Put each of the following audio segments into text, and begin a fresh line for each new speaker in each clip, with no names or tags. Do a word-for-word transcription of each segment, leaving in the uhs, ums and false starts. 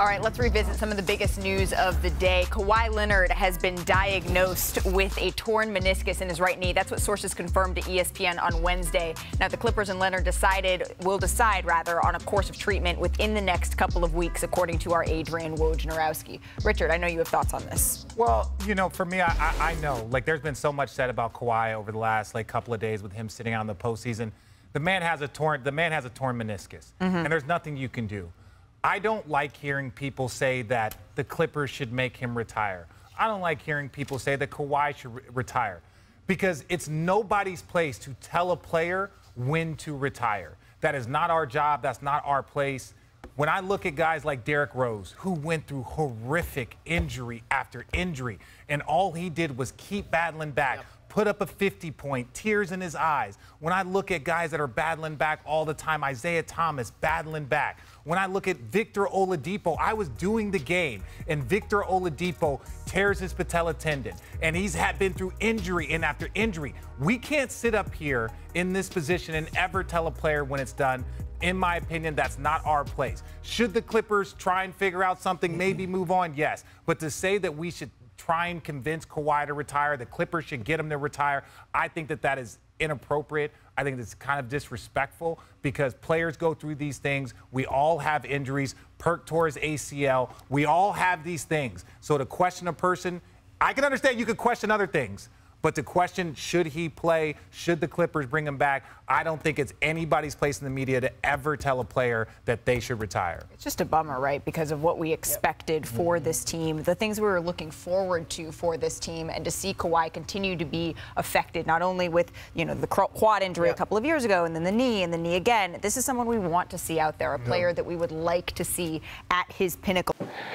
All right, let's revisit some of the biggest news of the day. Kawhi Leonard has been diagnosed with a torn meniscus in his right knee. That's what sources confirmed to E S P N on Wednesday. Now, the Clippers and Leonard decided, will decide rather, on a course of treatment within the next couple of weeks, according to our Adrian Wojnarowski. Richard, I know you have thoughts on this.
Well, you know, for me, I, I, I know, like, there's been so much said about Kawhi over the last, like, couple of days with him sitting out in the postseason. The man has a torn, the man has a torn meniscus, mm-hmm. and there's nothing you can do. I don't like hearing people say that the Clippers should make him retire. I don't like hearing people say that Kawhi should re- retire because it's nobody's place to tell a player when to retire. That is not our job. That's not our place. When I look at guys like Derrick Rose, who went through horrific injury after injury, and all he did was keep battling back, yep. put up a fifty point, tears in his eyes. When I look at guys that are battling back all the time, Isaiah Thomas battling back. When I look at Victor Oladipo, I was doing the game, and Victor Oladipo tears his patella tendon, and he's had been through injury and after injury. We can't sit up here in this position and ever tell a player when it's done. In my opinion, that's not our place. Should the Clippers try and figure out something, maybe move on? Yes. But to say that we should try and convince Kawhi to retire, the Clippers should get him to retire, I think that that is inappropriate. I think it's kind of disrespectful because players go through these things. We all have injuries. Perk tore his A C L. We all have these things. So to question a person, I can understand you could question other things. But the question, should he play, should the Clippers bring him back, I don't think it's anybody's place in the media to ever tell a player that they should retire.
It's just a bummer, right, because of what we expected yep. for mm-hmm. this team, the things we were looking forward to for this team, and to see Kawhi continue to be affected, not only with, you know, the quad injury yep. a couple of years ago, and then the knee, and the knee again. This is someone we want to see out there, a player yep. that we would like to see at his pinnacle.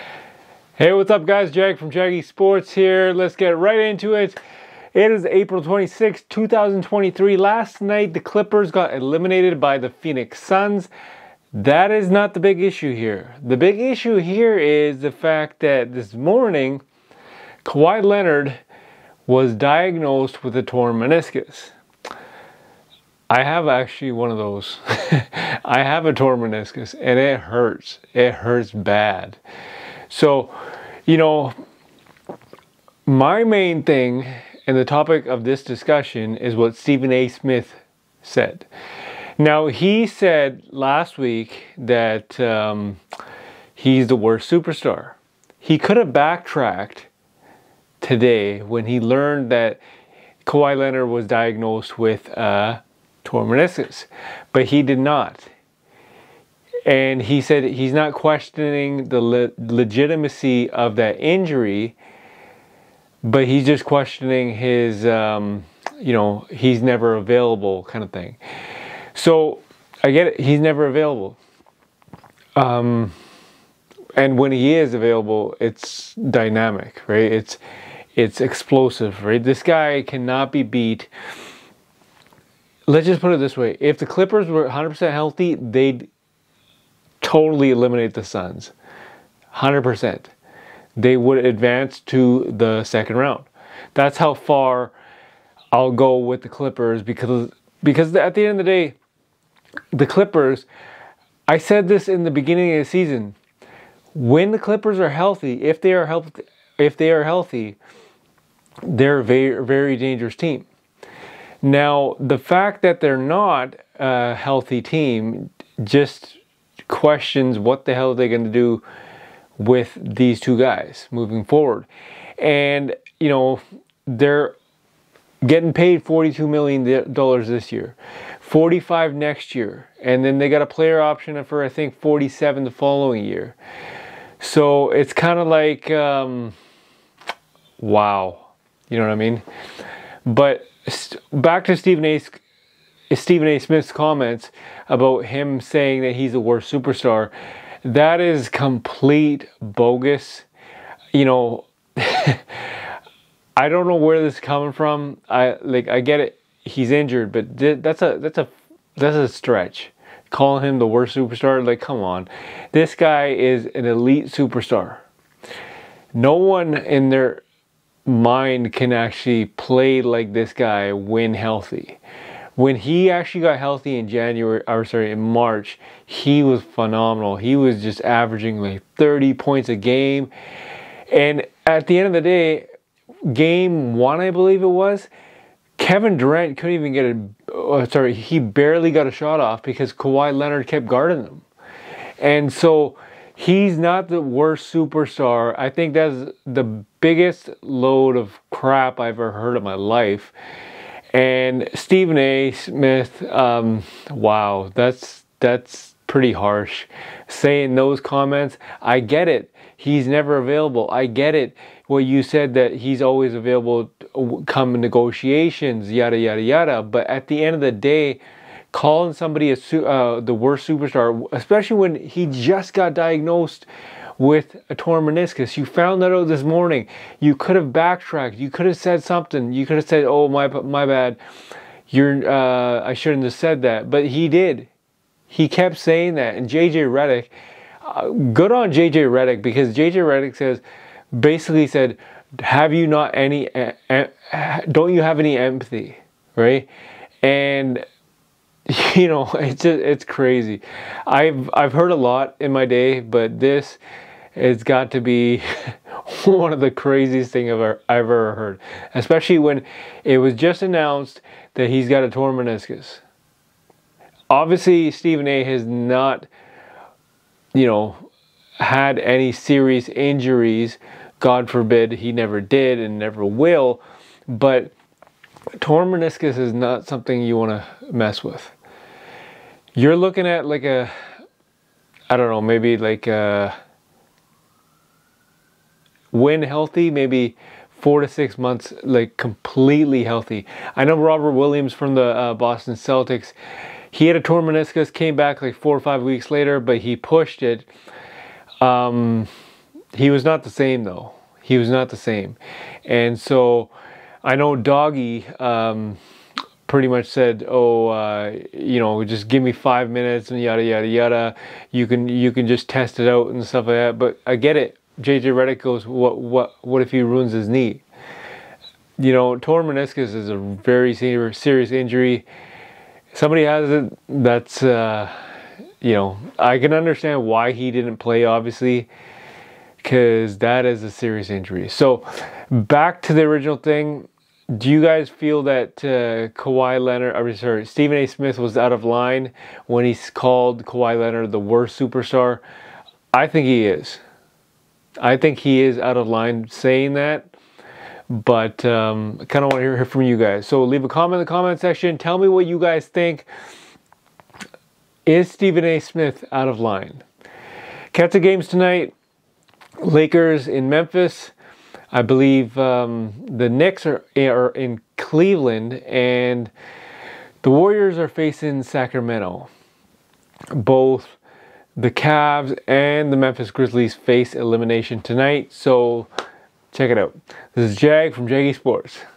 Hey, what's up, guys? Jag from Jaggy Sports here. Let's get right into it. It is April twenty-sixth, two thousand twenty-three. Last night, the Clippers got eliminated by the Phoenix Suns. That is not the big issue here. The big issue here is the fact that this morning, Kawhi Leonard was diagnosed with a torn meniscus. I have actually one of those. I have a torn meniscus, and it hurts. It hurts bad. So, you know, my main thing, and the topic of this discussion, is what Stephen A. Smith said. Now, he said last week that um, he's the worst superstar. He could have backtracked today when he learned that Kawhi Leonard was diagnosed with a torn meniscus, but he did not. And he said he's not questioning the le- legitimacy of that injury, but he's just questioning his, um, you know, he's never available kind of thing. So I get it. He's never available. Um, and when he is available, it's dynamic, right? It's, it's explosive, right? This guy cannot be beat. Let's just put it this way. If the Clippers were one hundred percent healthy, they'd totally eliminate the Suns. one hundred percent. They would advance to the second round. That's how far I'll go with the Clippers, because because at the end of the day, the Clippers, I said this in the beginning of the season, when the Clippers are healthy, if they are healthy, if they are healthy, they're a very, very dangerous team. Now, the fact that they're not a healthy team just questions what the hell are they going to do with these two guys moving forward. And, you know, they're getting paid forty-two million dollars this year, forty-five next year, and then they got a player option for, I think, forty-seven the following year. So it's kind of like, um, wow, you know what I mean? But st- back to Stephen A. Stephen A. Smith's comments about him saying that he's the worst superstar. That is complete bogus. You know, I don't know where this is coming from. I like I get it. He's injured, but that's a that's a that's a stretch. Calling him the worst superstar, like, come on. This guy is an elite superstar. No one in their mind can actually play like this guy when healthy. when he actually got healthy in January, or sorry, in March, he was phenomenal. He was just averaging like thirty points a game. And at the end of the day, game one, I believe it was, Kevin Durant couldn't even get a, oh, sorry, he barely got a shot off because Kawhi Leonard kept guarding him. And so he's not the worst superstar. I think that's the biggest load of crap I've ever heard in my life. And Stephen A. Smith, um, wow, that's that's pretty harsh. Saying those comments, I get it. He's never available. I get it. Well, you said that he's always available come negotiations, yada, yada, yada. But at the end of the day, calling somebody a su uh, the worst superstar, especially when he just got diagnosed with a torn meniscus. You found that out this morning. You could have backtracked. You could have said something. You could have said, oh, my, my bad. You're, uh, I shouldn't have said that. But he did. He kept saying that. And J J Redick, uh, good on J J Redick, because J J Redick says, basically said, have you not any, uh, uh, don't you have any empathy, right? And, you know, it's just, it's crazy. I've, I've heard a lot in my day, but this has got to be one of the craziest things I've ever, I've ever heard. Especially when it was just announced that he's got a torn meniscus. Obviously, Stephen A. has not, you know, had any serious injuries. God forbid he never did and never will. But torn meniscus is not something you want to mess with. You're looking at like a, I don't know, maybe like a, when healthy, maybe four to six months, like completely healthy. I know Robert Williams from the uh, Boston Celtics, he had a torn meniscus, came back like four or five weeks later, but he pushed it. Um, he was not the same though. He was not the same. And so I know Doggy um, pretty much said, oh, uh, you know, just give me five minutes and yada, yada, yada. You can, you can just test it out and stuff like that. But I get it. J J Redick goes, what, what, what if he ruins his knee? You know, torn meniscus is a very serious, serious injury. Somebody has it, that's, uh, you know, I can understand why he didn't play, obviously, because that is a serious injury. So, back to the original thing. Do you guys feel that uh, Kawhi Leonard, or sorry, Stephen A. Smith was out of line when he called Kawhi Leonard the worst superstar? I think he is. I think he is out of line saying that. But um, I kind of want to hear from you guys. So leave a comment in the comment section. Tell me what you guys think. Is Stephen A. Smith out of line? Catch the games tonight. Lakers in Memphis. I believe um, the Knicks are, are in Cleveland. And the Warriors are facing Sacramento. Both the Cavs and the Memphis Grizzlies face elimination tonight. So check it out. This is Jag from Jaggy Sports.